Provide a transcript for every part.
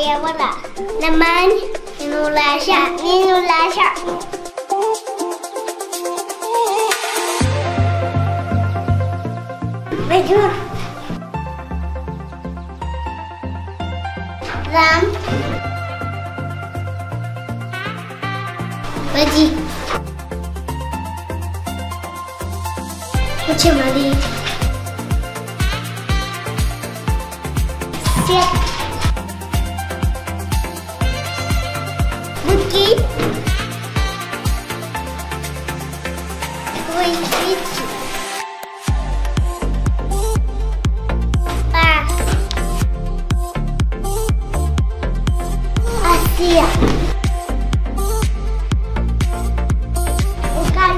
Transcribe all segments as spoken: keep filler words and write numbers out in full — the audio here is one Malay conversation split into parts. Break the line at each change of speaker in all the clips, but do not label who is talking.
Voilà. La manne, et nous l'achat, et nous l'achat. Bonjour. Ram. Vas-y. Kucing mali. Siap. Buki. Wait, wait. Pas. Asia. Bukan.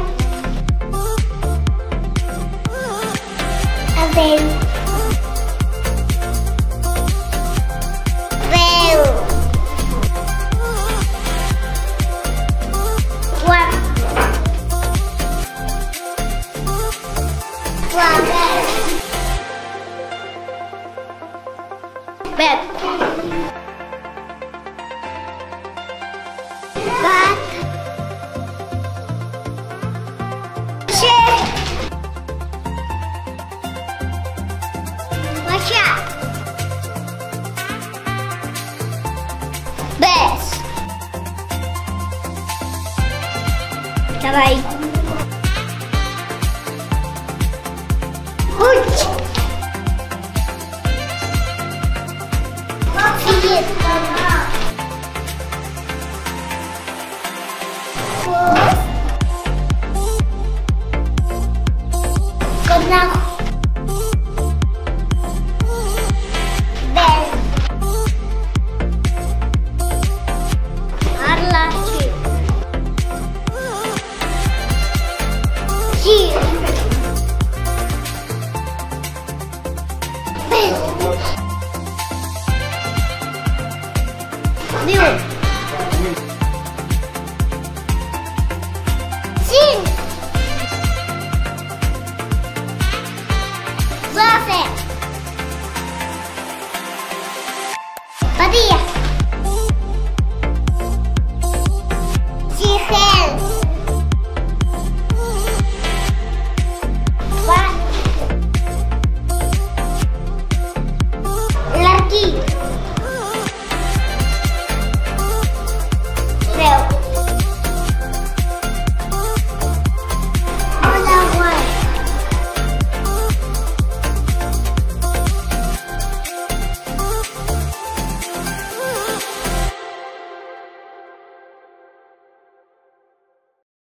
Abel. Bel. Wap. Wabel. Beb. Bat. Shit. Watch out. Best. Bye. Uch. Fiat. Four. Kenal. Bel. Arlaci. Cheer. Bel. Mule. Sin. Zafé. Padilla.